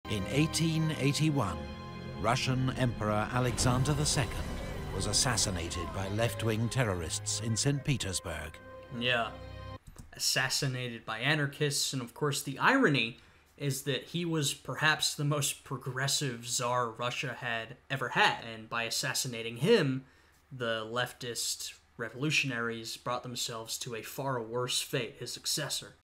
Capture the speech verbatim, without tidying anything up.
In eighteen eighty-one, Russian Emperor Alexander the Second was assassinated by left-wing terrorists in Saint Petersburg. Yeah, assassinated by anarchists, and of course the irony is that he was perhaps the most progressive Tsar Russia had ever had, and by assassinating him, the leftist revolutionaries brought themselves to a far worse fate, his successor.